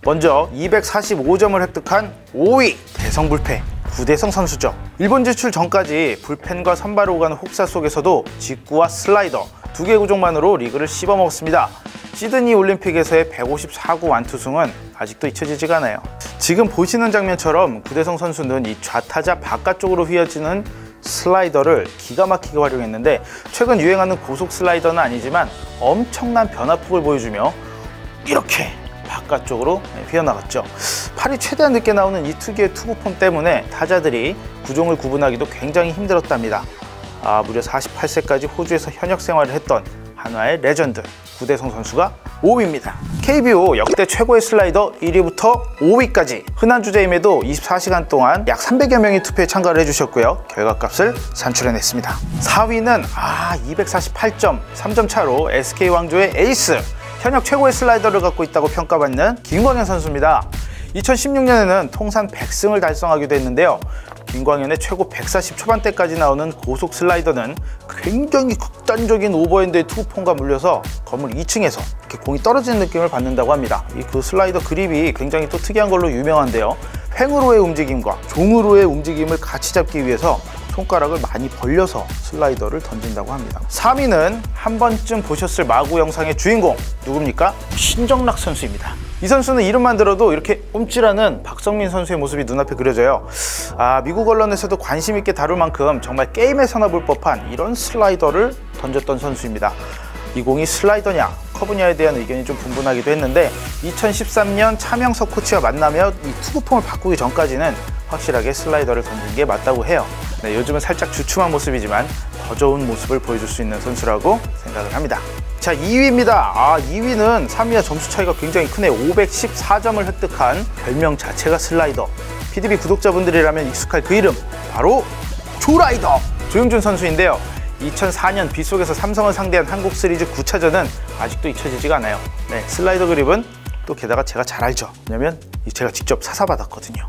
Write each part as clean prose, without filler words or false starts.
먼저 245점을 획득한 5위 대성불패 구대성 선수죠. 일본 진출 전까지 불펜과 선발 오가는 혹사 속에서도 직구와 슬라이더 두 개 구종만으로 리그를 씹어먹었습니다. 시드니 올림픽에서의 154구 완투승은 아직도 잊혀지지가 않아요. 지금 보시는 장면처럼 구대성 선수는 이 좌타자 바깥쪽으로 휘어지는 슬라이더를 기가 막히게 활용했는데, 최근 유행하는 고속 슬라이더는 아니지만 엄청난 변화폭을 보여주며 이렇게 바깥쪽으로 휘어나갔죠. 팔이 최대한 늦게 나오는 이 특유의 투구폼 때문에 타자들이 구종을 구분하기도 굉장히 힘들었답니다. 무려 48세까지 호주에서 현역 생활을 했던 한화의 레전드 구대성 선수가 5위입니다. KBO 역대 최고의 슬라이더 1위부터 5위까지 흔한 주제임에도 24시간 동안 약 300여 명이 투표에 참가를 해주셨고요. 결과값을 산출해냈습니다. 4위는 248점, 3점 차로 SK 왕조의 에이스, 현역 최고의 슬라이더를 갖고 있다고 평가받는 김광현 선수입니다. 2016년에는 통산 100승을 달성하기도 했는데요. 김광현의 최고 140 초반대까지 나오는 고속 슬라이더는 굉장히 극단적인 오버핸드의 투구폼과 물려서 건물 2층에서 이렇게 공이 떨어지는 느낌을 받는다고 합니다. 그 슬라이더 그립이 굉장히 또 특이한 걸로 유명한데요. 횡으로의 움직임과 종으로의 움직임을 같이 잡기 위해서 손가락을 많이 벌려서 슬라이더를 던진다고 합니다. 3위는 한 번쯤 보셨을 마구 영상의 주인공, 누굽니까? 신정락 선수입니다. 이 선수는 이름만 들어도 이렇게 움찔하는 박성민 선수의 모습이 눈앞에 그려져요. 미국 언론에서도 관심 있게 다룰 만큼 정말 게임에서나 볼 법한 이런 슬라이더를 던졌던 선수입니다. 이 공이 슬라이더냐 커브냐에 대한 의견이 좀 분분하기도 했는데, 2013년 차명석 코치와 만나며 이 투구폼을 바꾸기 전까지는 확실하게 슬라이더를 던진 게 맞다고 해요. 요즘은 살짝 주춤한 모습이지만 더 좋은 모습을 보여줄 수 있는 선수라고 생각을 합니다. 자, 2위입니다. 2위는 3위와 점수 차이가 굉장히 크네요. 514점을 획득한 별명 자체가 슬라이더, PDB 구독자분들이라면 익숙할 그 이름, 바로 조라이더 조용준 선수인데요. 2004년 빗속에서 삼성을 상대한 한국 시리즈 9차전은 아직도 잊혀지지가 않아요. 슬라이더 그립은 또 게다가 제가 잘 알죠. 왜냐면 제가 직접 사사받았거든요.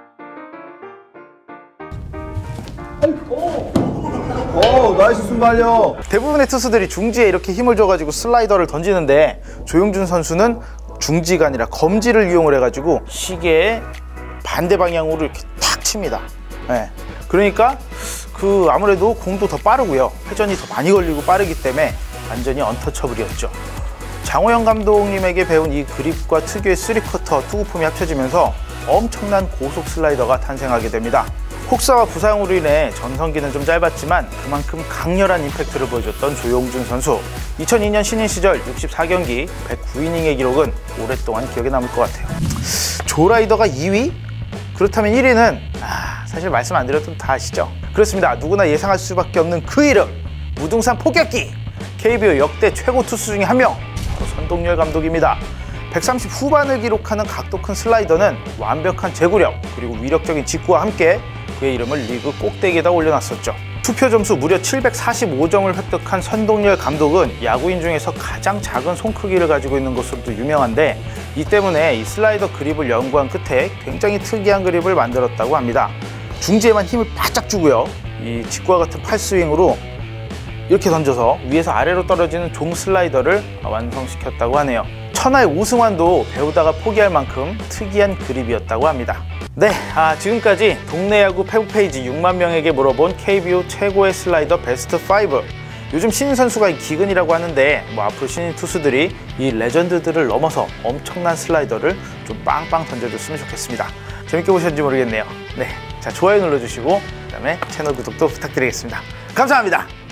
나이스 순발력. 대부분의 투수들이 중지에 이렇게 힘을 줘가지고 슬라이더를 던지는데, 조용준 선수는 중지가 아니라 검지를 이용을 해가지고 시계의 반대 방향으로 이렇게 탁 칩니다. 그러니까 아무래도 공도 더 빠르고요, 회전이 더 많이 걸리고 빠르기 때문에 완전히 언터처블이었죠. 장호영 감독님에게 배운 이 그립과 특유의 3쿼터 투구폼이 합쳐지면서 엄청난 고속 슬라이더가 탄생하게 됩니다. 혹사와 부상으로 인해 전성기는 좀 짧았지만 그만큼 강렬한 임팩트를 보여줬던 조용준 선수. 2002년 신인 시절 64경기 109이닝의 기록은 오랫동안 기억에 남을 것 같아요. 조라이더가 2위? 그렇다면 1위는 사실 말씀 안 드려도 다 아시죠? 그렇습니다. 누구나 예상할 수밖에 없는 그 이름, 무등산 폭격기! KBO 역대 최고 투수 중에 한 명, 바로 선동열 감독입니다. 130 후반을 기록하는 각도 큰 슬라이더는 완벽한 제구력 그리고 위력적인 직구와 함께 그의 이름을 리그 꼭대기에다 올려놨었죠. 투표 점수 무려 745점을 획득한 선동열 감독은 야구인 중에서 가장 작은 손 크기를 가지고 있는 것으로도 유명한데, 이 때문에 이 슬라이더 그립을 연구한 끝에 굉장히 특이한 그립을 만들었다고 합니다. 중지에만 힘을 바짝 주고요, 이 직구와 같은 팔스윙으로 이렇게 던져서 위에서 아래로 떨어지는 종 슬라이더를 완성시켰다고 하네요. 천하의 오승환도 배우다가 포기할 만큼 특이한 그립이었다고 합니다. 지금까지 동네 야구 페북 페이지 6만 명에게 물어본 KBO 최고의 슬라이더 베스트 5. 요즘 신인 선수가 기근이라고 하는데, 앞으로 신인 투수들이 이 레전드들을 넘어서 엄청난 슬라이더를 좀 빵빵 던져줬으면 좋겠습니다. 재밌게 보셨는지 모르겠네요. 좋아요 눌러주시고 그다음에 채널 구독도 부탁드리겠습니다. 감사합니다.